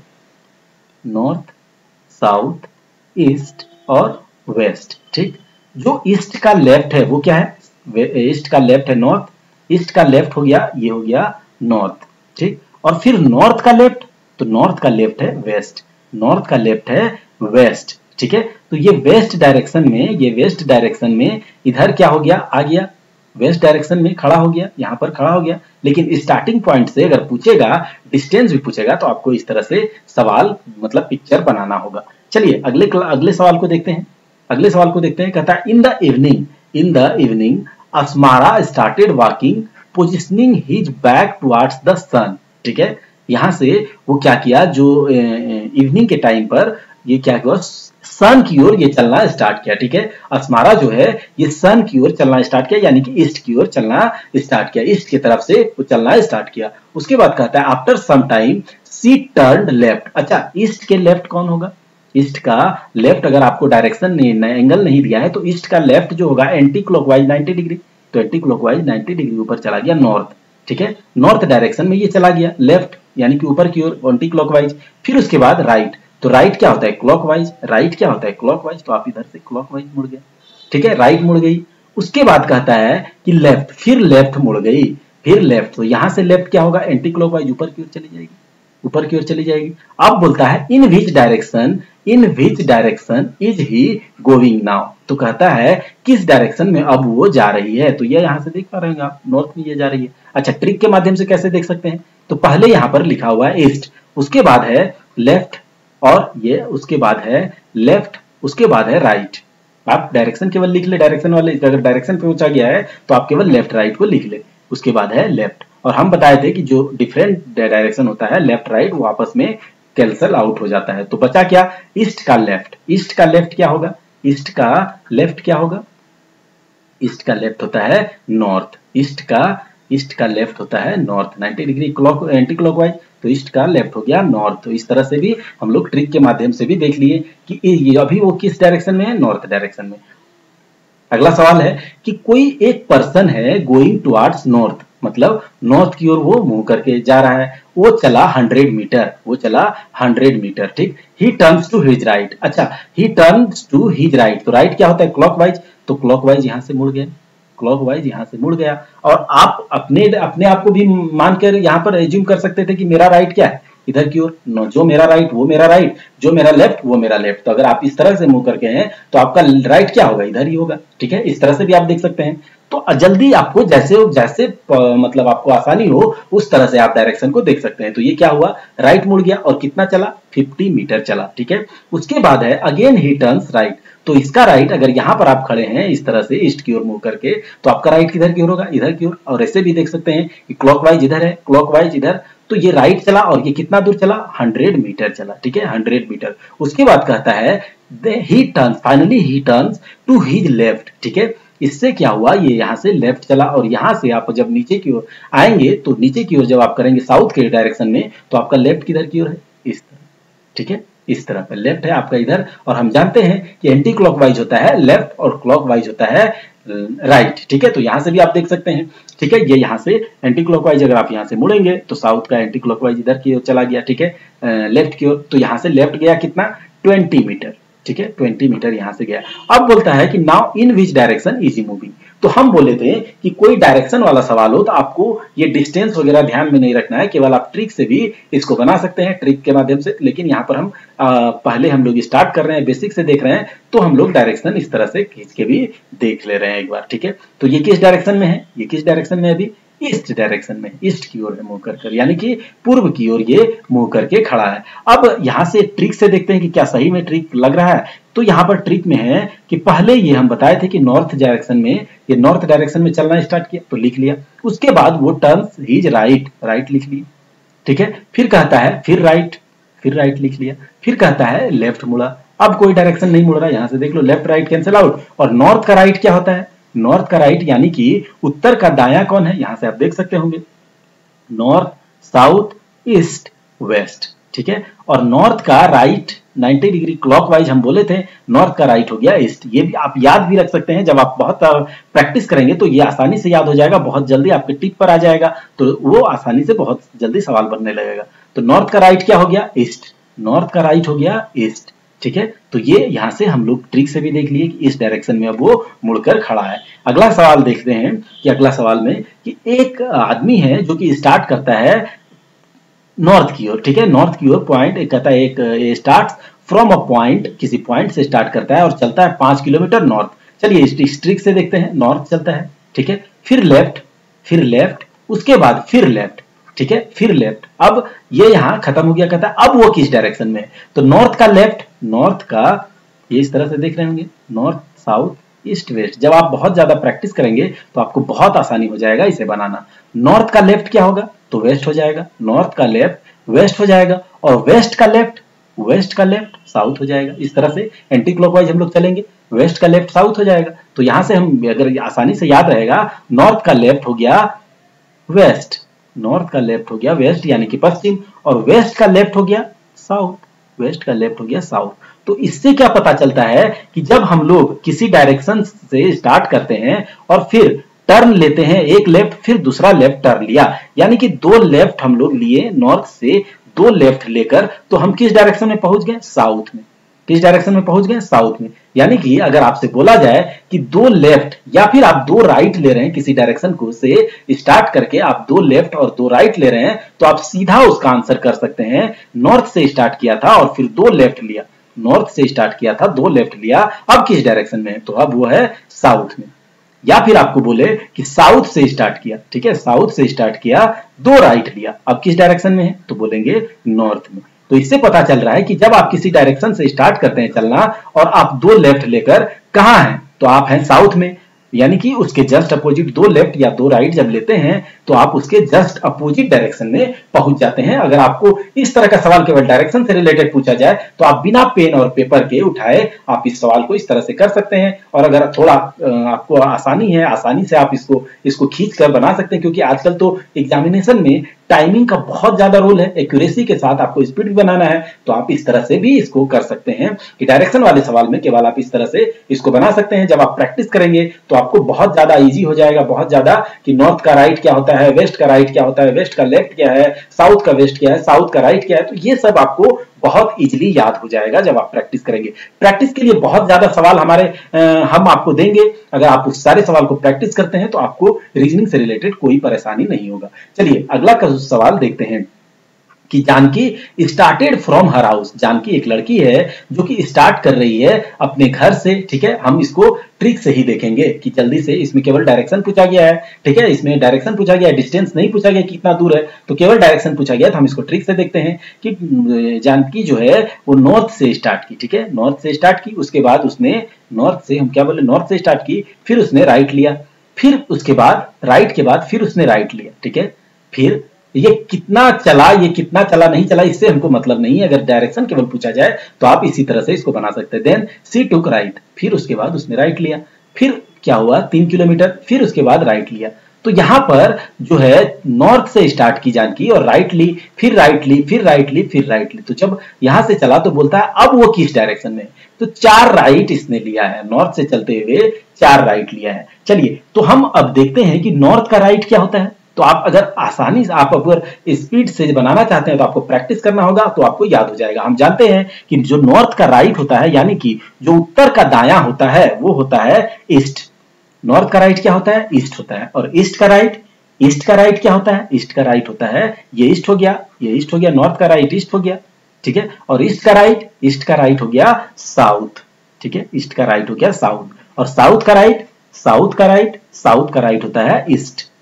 नॉर्थ, साउथ, ईस्ट और वेस्ट, ठीक, जो ईस्ट का लेफ्ट है वो क्या है, ईस्ट का लेफ्ट है नॉर्थ, ईस्ट का लेफ्ट हो गया, ये हो गया नॉर्थ, ठीक, और फिर नॉर्थ का लेफ्ट, तो नॉर्थ का लेफ्ट है वेस्ट, नॉर्थ का लेफ्ट है वेस्ट, ठीक है, तो ये वेस्ट डायरेक्शन में, ये वेस्ट डायरेक्शन में इधर क्या हो गया, आ गया, वेस्ट डायरेक्शन में खड़ा हो गया, यहां पर खड़ा हो गया। लेकिन स्टार्टिंग पॉइंट से अगर पूछेगा, डिस्टेंस भी पूछेगा, तो आपको इस तरह से सवाल मतलब पिक्चर बनाना होगा। चलिए अगले अगले सवाल को देखते हैं, अगले सवाल को देखते हैं, कहता है in the evening, in the evening Asmara started walking positioning his back towards the sun, ठीक है, यहां से वो क्या किया, जो इवनिंग के टाइम पर ये क्या किया, सन की ओर ये चलना स्टार्ट किया, ठीक है, अस्मारा जो है ये सन की ओर चलना स्टार्ट किया, यानी कि ईस्ट की ओर चलना स्टार्ट किया, ईस्ट की तरफ से वो चलना स्टार्ट किया। उसके बाद कहता है after some time she turned left, अच्छा ईस्ट के लेफ्ट कौन होगा, ईस्ट का लेफ्ट अगर आपको डायरेक्शन नहीं, एंगल नहीं दिया है, तो ईस्ट का लेफ्ट जो होगा एंटी क्लॉकवाइज नाइंटी डिग्री, तो एंटी क्लॉकवाइज नाइंटी डिग्री ऊपर चला गया नॉर्थ, ठीक है, नॉर्थ डायरेक्शन में ये चला गया लेफ्ट, यानी कि ऊपर की ओर एंटी क्लॉकवाइज। फिर उसके बाद राइट, तो राइट क्या होता है, क्लॉकवाइज, राइट क्या होता है, क्लॉकवाइज, तो आप इधर से क्लॉकवाइज मुड़ गए, ठीक है, राइट मुड़ गई। उसके बाद कहता है कि लेफ्ट, फिर लेफ्ट मुड़ गई, फिर लेफ्ट, तो यहां से लेफ्ट क्या होगा, एंटी क्लॉकवाइज ऊपर की ओर चली जाएगी, ऊपर की ओर चली जाएगी। अब बोलता है in which direction, in which direction is he going now, तो कहता है किस डायरेक्शन में अब वो जा रही है, तो ये यहां से देख पा रहे हैं आप, नॉर्थ में ये जा रही है। अच्छा ट्रिक के माध्यम से कैसे देख सकते हैं, तो पहले यहां पर लिखा हुआ है ईस्ट, उसके बाद है लेफ्ट, और ये उसके बाद है लेफ्ट, उसके बाद है राइट। आप डायरेक्शन केवल लिख ले, डायरेक्शन वाले, अगर डायरेक्शन पे पूछा गया है तो आप केवल लेफ्ट राइट को लिख ले, उसके बाद है लेफ्ट। और हम बताए थे कि जो डिफरेंट डायरेक्शन होता है लेफ्ट राइट, वो आपस में कैंसल आउट हो जाता है। तो बचा क्या, ईस्ट का लेफ्ट, ईस्ट का लेफ्ट क्या होगा, ईस्ट का लेफ्ट क्या होगा, ईस्ट का लेफ्ट होता है नॉर्थ, ईस्ट का ईस्ट का लेफ्ट होता है north, ninety degree clock anti clockwise, तो ईस्ट का लेफ्ट हो गया नॉर्थ। तो इस तरह से भी हम लोग ट्रिक के माध्यम से भी देख लिए कि ये अभी वो किस डायरेक्शन में है, नॉर्थ डायरेक्शन में। अगला सवाल है कि कोई एक पर्सन है गोइंग टुवर्ड्स नॉर्थ, मतलब नॉर्थ की ओर वो मुंह करके जा रहा है, वो चला हंड्रेड मीटर, वो चला हंड्रेड मीटर, ठीक, he turns to his right, अच्छा he turns to his right, तो राइट क्या होता है, क्लॉकवाइज, तो क्लॉकवाइज यहां से मुड़ गए, क्लॉकवाइज यहां से मुड़ गया। और आप अपने अपने आप को भी मानकर यहां पर एज्यूम कर सकते थे कि मेरा राइट क्या है, इधर की ओर, जो मेरा राइट वो मेरा राइट, जो मेरा लेफ्ट वो मेरा लेफ्ट। तो अगर आप इस तरह से मुंह करके हैं तो आपका राइट क्या होगा, इधर ही होगा, ठीक है, इस तरह से भी आप देख सकते हैं। तो जल्दी आपको जैसे जैसे मतलब आपको आसानी हो उस तरह से आप डायरेक्शन को देख सकते हैं। तो ये क्या हुआ, राइट मुड़ गया और कितना चला, फिफ्टी मीटर चला, ठीक है। उसके बाद है अगेन ही टर्न्स राइट, तो इसका राइट अगर यहां पर आप खड़े हैं इस तरह से ईस्ट की ओर मुंह करके, तो आपका राइट किधर की ओर होगा, इधर की ओर। और ऐसे भी देख सकते हैं कि क्लॉकवाइज इधर है, क्लॉकवाइज इधर, तो ये राइट चला और ये कितना दूर चला, हंड्रेड मीटर चला, ठीक है, हंड्रेड मीटर। उसके बाद कहता है he turns, finally he turns to his left, ठीक है। इससे क्या हुआ, ये यहां से लेफ्ट चला और यहां से आप जब नीचे की ओर आएंगे तो नीचे की ओर जब आप करेंगे साउथ के डायरेक्शन में, तो आपका लेफ्ट किधर की ओर है, इस तरह, ठीक है, इस तरह पर लेफ्ट है आपका इधर। और हम जानते हैं कि एंटी क्लॉकवाइज होता है लेफ्ट और क्लॉकवाइज होता है राइट, ठीक है। तो यहां से भी आप देख सकते हैं, ठीक है, ये यहां से एंटी क्लॉकवाइज अगर आप यहां से मुड़ेंगे तो साउथ का एंटी क्लॉकवाइज इधर की ओर चला गया, ठीक है, लेफ्ट की ओर। तो यहां से लेफ्ट गया कितना, ट्वेंटी मीटर, ठीक है, ट्वेंटी मीटर यहां से गया। अब बोलता है कि now in which direction is he moving, तो हम बोले थे कि कोई डायरेक्शन वाला सवाल हो तो आपको ये डिस्टेंस वगैरह ध्यान में नहीं रखना है, केवल आप ट्रिक से भी इसको बना सकते हैं, ट्रिक के माध्यम से। लेकिन यहाँ पर हम आ, पहले हम लोग स्टार्ट कर रहे हैं, बेसिक से देख रहे हैं, तो हम लोग डायरेक्शन इस तरह से खींच के भी देख ले रहे हैं एक बार, ठीक है। तो ये किस डायरेक्शन में है, ये किस डायरेक्शन में है, अभी ईस्ट डायरेक्शन में, ईस्ट की ओर मूव कर कर, यानी कि पूर्व की ओर ये मूव करके खड़ा है। अब यहां से ट्रिक से देखते हैं कि क्या सही में ट्रिक लग रहा है। तो यहाँ पर ट्रिक में है कि पहले ये हम बताए थे कि नॉर्थ डायरेक्शन में, ये नॉर्थ डायरेक्शन में चलना स्टार्ट किया तो लिख लिया, उसके बाद वो टर्न्स हिज राइट, राइट लिख लिया, ठीक है। फिर कहता है फिर राइट, फिर राइट लिख लिया, फिर कहता है लेफ्ट मुड़ा, अब कोई डायरेक्शन नहीं मुड़ रहा, यहां से देख लो लेफ्ट राइट कैंसिल आउट। और नॉर्थ का राइट क्या होता है, नॉर्थ का राइट यानी कि उत्तर का दायां कौन है, यहां से आप देख सकते होंगे नॉर्थ, साउथ, ईस्ट, वेस्ट, ठीक है। और नॉर्थ का राइट नब्बे डिग्री क्लॉकवाइज हम बोले थे, नॉर्थ का राइट हो गया ईस्ट। ये भी आप याद भी रख सकते हैं, जब आप बहुत प्रैक्टिस करेंगे तो ये आसानी से याद हो जाएगा, बहुत जल्दी आपके टिक पर आ जाएगा, तो वो आसानी से बहुत जल्दी सवाल बनने लगेगा। तो नॉर्थ का राइट क्या हो गया, ईस्ट, नॉर्थ का राइट हो गया ईस्ट, ठीक है। तो ये यहां से हम लोग ट्रिक से भी देख लिए कि इस डायरेक्शन में अब वो मुड़कर खड़ा है। अगला सवाल देखते हैं कि अगला सवाल में कि एक आदमी है जो कि स्टार्ट करता है नॉर्थ की ओर, ठीक है, नॉर्थ की ओर पॉइंट एक कहता है, एक स्टार्ट फ्रॉम अ पॉइंट, किसी पॉइंट से स्टार्ट करता है और चलता है पांच किलोमीटर नॉर्थ। चलिए इस ट्रिक से देखते हैं, नॉर्थ चलता है, ठीक है, फिर लेफ्ट, फिर लेफ्ट, उसके बाद फिर लेफ्ट, ठीक है, फिर लेफ्ट। अब ये यहां खत्म हो गया, कहता है अब वो किस डायरेक्शन में है। तो नॉर्थ का लेफ्ट, नॉर्थ का ये इस तरह से देख रहे होंगे, नॉर्थ, साउथ, ईस्ट, वेस्ट। जब आप बहुत ज्यादा प्रैक्टिस करेंगे तो आपको बहुत आसानी हो जाएगा इसे बनाना। नॉर्थ का लेफ्ट क्या होगा, तो वेस्ट हो जाएगा, नॉर्थ का लेफ्ट वेस्ट हो जाएगा, और वेस्ट का लेफ्ट, वेस्ट का लेफ्ट साउथ हो जाएगा। इस तरह से एंटी क्लॉकवाइज हम लोग चलेंगे, वेस्ट का लेफ्ट साउथ हो जाएगा। तो यहां से हम अगर आसानी से याद रहेगा, नॉर्थ का लेफ्ट हो गया वेस्ट, नॉर्थ का लेफ्ट हो गया वेस्ट यानी कि पश्चिम, और वेस्ट का लेफ्ट हो गया साउथ, वेस्ट का लेफ्ट हो गया साउथ। तो इससे क्या पता चलता है कि जब हम लोग किसी डायरेक्शन से स्टार्ट करते हैं और फिर टर्न लेते हैं, एक लेफ्ट फिर दूसरा लेफ्ट टर्न लिया, यानी कि दो लेफ्ट हम लोग लिए नॉर्थ से, दो लेफ्ट लेकर, तो हम किस डायरेक्शन में पहुंच गए, साउथ में। किस डायरेक्शन में पहुंच गए, साउथ में। यानी कि अगर आपसे बोला जाए कि दो लेफ्ट या फिर आप दो राइट ले रहे हैं किसी डायरेक्शन को से स्टार्ट करके, आप दो लेफ्ट और दो राइट ले रहे हैं, तो आप सीधा उसका आंसर कर सकते हैं, नॉर्थ से स्टार्ट किया था और फिर दो लेफ्ट लिया, नॉर्थ से स्टार्ट किया था, दो लेफ्ट लिया, अब किस डायरेक्शन में है, तो अब वो है साउथ में। या फिर आपको बोले कि साउथ से स्टार्ट किया, ठीक है, साउथ से स्टार्ट किया, दो राइट लिया, अब किस डायरेक्शन में है, तो बोलेंगे नॉर्थ में। तो इससे पता चल रहा है कि जब आप किसी डायरेक्शन से स्टार्ट करते हैं चलना और आप दो लेफ्ट लेकर कहां हैं, तो आप हैं साउथ में, यानी कि उसके जस्ट अपोजिट दो लेफ्ट या दो राइट जब लेते हैं तो आप उसके जस्ट अपोजिट डायरेक्शन में पहुंच जाते हैं। अगर आपको इस तरह का सवाल केवल डायरेक्शन से रिलेटेड पूछा जाए तो आप बिना पेन और पेपर के उठाए आप इस सवाल को इस तरह से कर सकते हैं। और अगर थोड़ा आपको आसानी है, आसानी से आप इसको इसको खींच कर बना सकते हैं, क्योंकि आजकल तो एग्जामिनेशन में टाइमिंग का बहुत ज्यादा रोल है, एक्यूरेसी के साथ आपको स्पीड भी बनाना है, तो आप इस तरह से भी इसको कर सकते हैं कि डायरेक्शन वाले सवाल में केवल आप इस तरह से इसको बना सकते हैं। जब आप प्रैक्टिस करेंगे तो आपको बहुत ज्यादा इजी हो जाएगा, बहुत ज्यादा, कि नॉर्थ का राइट क्या होता है, वेस्ट का राइट क्या होता है, वेस्ट का लेफ्ट क्या है, साउथ का वेस्ट क्या है, साउथ का राइट क्या है, तो ये सब आपको बहुत इजीली याद हो जाएगा जब आप प्रैक्टिस करेंगे। प्रैक्टिस के लिए बहुत ज्यादा सवाल हमारे आ, हम आपको देंगे, अगर आप उस सारे सवाल को प्रैक्टिस करते हैं तो आपको रीजनिंग से रिलेटेड कोई परेशानी नहीं होगा। चलिए अगला का सवाल देखते हैं कि Janaki started from her house. Janaki एक लड़की है जो कि स्टार्ट कर रही है अपने घर से, ठीक है। हम इसको ट्रिक से ही देखेंगे कि जल्दी से, इसमें केवल डायरेक्शन पूछा गया है, ठीक है, इसमें डायरेक्शन पूछा गया है, डिस्टेंस नहीं पूछा गया कितना दूर है, तो केवल डायरेक्शन पूछा गया। तो हम इसको ट्रिक से देखते हैं कि जानकी जो है वो नॉर्थ से स्टार्ट की, ठीक है, नॉर्थ से स्टार्ट की, उसके बाद उसने नॉर्थ से, हम क्या बोले, नॉर्थ से स्टार्ट की, फिर उसने राइट लिया, फिर उसके बाद राइट के बाद फिर उसने राइट लिया, ठीक है। फिर ये कितना चला, ये कितना चला नहीं चला, इससे हमको मतलब नहीं है, अगर डायरेक्शन केवल पूछा जाए तो आप इसी तरह से इसको बना सकते हैं। देन सी टुक राइट, फिर उसके बाद उसने राइट लिया, फिर क्या हुआ, तीन किलोमीटर, फिर उसके बाद राइट लिया। तो यहां पर जो है नॉर्थ से स्टार्ट की जानकी और राइट ली, फिर राइट ली, फिर राइट ली, फिर राइट ली। तो जब यहां से चला तो बोलता है अब वो किस डायरेक्शन में, तो चार राइट इसने लिया है, नॉर्थ से चलते हुए चार राइट लिया है। चलिए तो हम अब देखते हैं कि नॉर्थ का राइट क्या होता है। तो आप अगर आसानी से, आप अगर स्पीड से बनाना चाहते हैं तो आपको प्रैक्टिस करना होगा, तो आपको याद हो जाएगा। हम जानते हैं कि जो नॉर्थ का राइट होता है, यानी कि जो उत्तर का दायां होता है, वो होता है ईस्ट। नॉर्थ का राइट क्या होता है, ईस्ट होता है। और ईस्ट का राइट, ईस्ट का राइट क्या होता है, ईस्ट का राइट होता है, ये ईस्ट हो गया, ये ईस्ट हो गया, नॉर्थ का राइट ईस्ट हो गया, ठीक है। और ईस्ट का राइट, ईस्ट का राइट हो गया साउथ, ठीक है, ईस्ट का राइट हो गया साउथ। और साउथ का राइट, साउथ का राइट, साउथ का राइट होता है ईस्ट,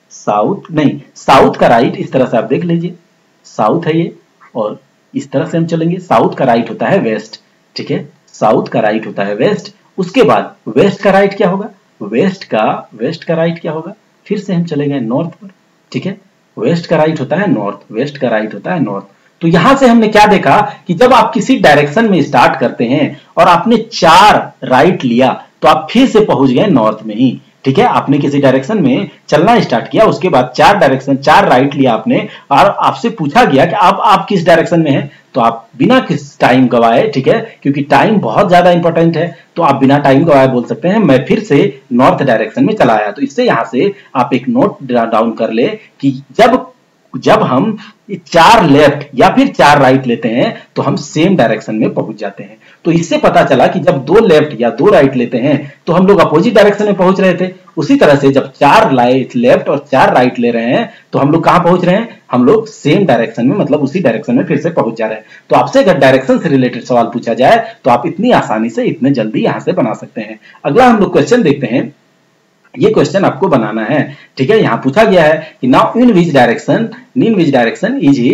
साउथ नहीं, साउथ का राइट इस तरह से आप देख लीजिए, साउथ है ये, और इस तरह से हम चलेंगे, साउथ का राइट होता है वेस्ट, ठीक है, साउथ का राइट होता है वेस्ट। उसके बाद वेस्ट का राइट क्या होगा, वेस्ट का वेस्ट का राइट क्या होगा, फिर से हम चलेंगे नॉर्थ पर, ठीक है, वेस्ट का राइट होता है नॉर्थ, वेस्ट का राइट होता है नॉर्थ। तो यहां से हमने क्या देखा कि जब आप किसी डायरेक्शन में स्टार्ट करते हैं और आपने चार राइट लिया तो आप फिर से पहुंच गए नॉर्थ में ही, ठीक है। आपने किसी डायरेक्शन में चलना स्टार्ट किया, उसके बाद चार डायरेक्शन चार राइट लिया आपने, और आपसे पूछा गया कि आप आप किस डायरेक्शन में हैं, तो आप बिना किस टाइम गवाए, ठीक है, क्योंकि टाइम बहुत ज्यादा इंपॉर्टेंट है, तो आप बिना टाइम गवाए बोल सकते हैं मैं फिर से नॉर्थ डायरेक्शन में चला आया। तो इससे यहां से आप एक नोट डाउन कर ले कि जब जब हम चार लेफ्ट या फिर चार राइट लेते हैं तो हम सेम डायरेक्शन में पहुंच जाते हैं। तो इससे पता चला कि जब दो लेफ्ट या दो राइट लेते हैं तो हम लोग अपोजिट डायरेक्शन में पहुंच रहे थे, उसी तरह से जब चार लाइट लेफ्ट और चार राइट ले रहे हैं तो हम लोग कहां पहुंच रहे हैं, हम लोग सेम डायरेक्शन में, मतलब उसी डायरेक्शन में फिर से पहुंच जा रहे हैं। तो आपसे अगर डायरेक्शन से रिलेटेड सवाल पूछा जाए तो आप इतनी आसानी से इतने जल्दी यहां से बना सकते हैं। अगला हम लोग क्वेश्चन देखते हैं, ये क्वेश्चन आपको बनाना है, ठीक है। यहां पूछा गया है कि now in which direction in which direction is he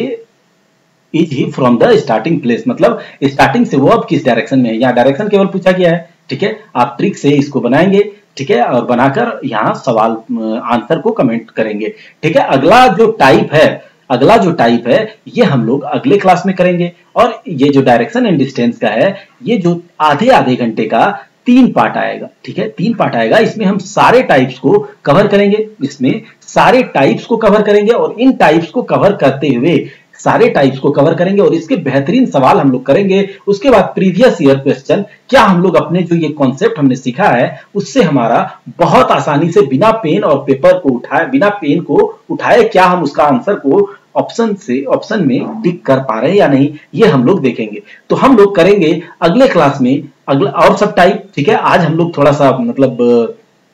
is he from the starting place, मतलब स्टार्टिंग से वो अब किस डायरेक्शन में है। यहाँ डायरेक्शन केवल पूछा गया है, ठीक है। आप ट्रिक से इसको बनाएंगे, ठीक है, और बनाकर यहाँ सवाल आंसर को कमेंट करेंगे, ठीक है। अगला जो टाइप है अगला जो टाइप है ये हम लोग अगले क्लास में करेंगे, और ये जो डायरेक्शन एंड डिस्टेंस का है ये जो आधे आधे घंटे का तीन पार्ट आएगा, ठीक है, तीन पार्ट आएगा। इसमें हम सारे टाइप्स को कवर करेंगे, इसमें सारे टाइप्स को कवर करेंगे, और इन टाइप्स को कवर करते हुए सारे टाइप्स को कवर करेंगे और इसके बेहतरीन सवाल हम लोग करेंगे। उसके बाद प्रीवियस ईयर क्वेश्चन, क्या हम लोग अपने जो ये कॉन्सेप्ट हमने सीखा है उससे हमारा बहुत आसानी से बिना पेन और पेपर को उठाए बिना पेन को उठाए क्या हम उसका आंसर को ऑप्शन से ऑप्शन में टिक कर पा रहे हैं या नहीं, ये हम लोग देखेंगे। तो हम लोग करेंगे अगले क्लास में अगला और सब टाइप, ठीक है। आज हम लोग थोड़ा सा मतलब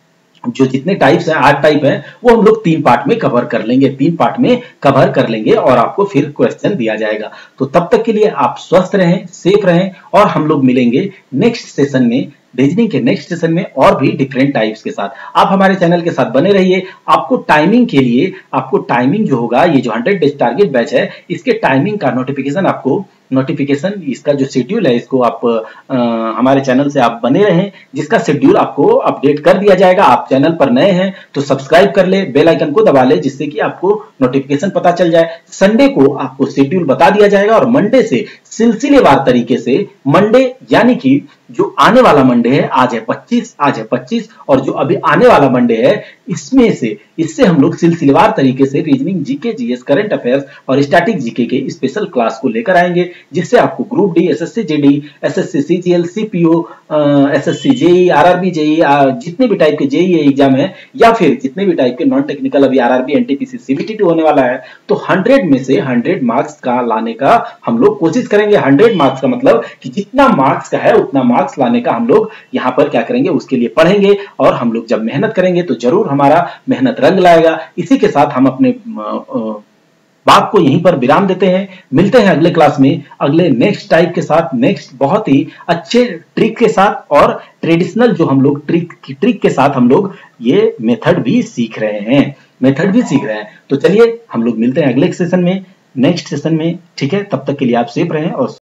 जो जितने टाइप्स हैं, आठ टाइप हैं, वो हम लोग तीन पार्ट में कवर कर लेंगे, तीन पार्ट में कवर कर लेंगे और आपको फिर क्वेश्चन दिया जाएगा। तो तब तक के लिए आप स्वस्थ रहें, सेफ रहें, और हम लोग मिलेंगे नेक्स्ट सेशन में, रीजनिंग के नेक्स्ट सेशन में और भी डिफरेंट टाइप्स के साथ। आप हमारे चैनल के साथ बने रहिए। आपको टाइमिंग के लिए आपको टाइमिंग जो होगा, ये जो हंड्रेड डेज टारगेट बैच है, इसके टाइमिंग का नोटिफिकेशन आपको नोटिफिकेशन इसका जो शेड्यूल है इसको आप आ, हमारे चैनल से आप बने रहें, जिसका शेड्यूल आपको अपडेट कर दिया जाएगा। आप चैनल पर नए हैं तो सब्सक्राइब कर ले, बेल आइकन को दबा ले, जिससे कि आपको नोटिफिकेशन पता चल जाए। संडे को आपको शेड्यूल बता दिया जाएगा और मंडे से सिलसिलेवार तरीके से, मंडे यानी कि जो आने वाला मंडे है, आज है पच्चीस आज है पच्चीस और जो अभी आने वाला मंडे है, इसमें से इससे हम लोग सिलसिलेवार तरीके से reasoning, GK, GS, current affairs और स्टैटिक जीके के स्पेशल क्लास को लेकर आएंगे, जिससे आपको group D, SSC GD, SSC CGL, CPO, SSC JE, RRB JE, जितने भी टाइप के जेई एग्जाम है या फिर जितने भी टाइप के नॉन टेक्निकल अभी आरआरबी, एनटीपीसी, सीबीटी टू होने वाला है, तो हंड्रेड में से हंड्रेड मार्क्स का लाने का हम लोग कोशिश करेंगे। हंड्रेड मार्क्स का मतलब कि जितना मार्क्स का है उतना मार्क्स लाने का हम लोग यहाँ पर क्या करेंगे, उसके लिए पढ़ेंगे, और हम लोग जब मेहनत करेंगे तो जरूर हमारा मेहनत रंग लाएगा। इसी के साथ हम अपने बात को यहीं पर विराम देते हैं। मिलते हैं अगले क्लास में अगले नेक्स्ट टाइप के साथ, नेक्स्ट बहुत ही अच्छे ट्रिक के साथ, और ट्रेडिशनल जो हम लोग ट्रिक ट्रिक के साथ हम लोग ये मेथड भी सीख रहे हैं मेथड भी सीख रहे हैं। तो चलिए हम लोग मिलते हैं अगले सेशन में, नेक्स्ट सेशन में, ठीक है। तब तक के लिए आप सेफ रहें और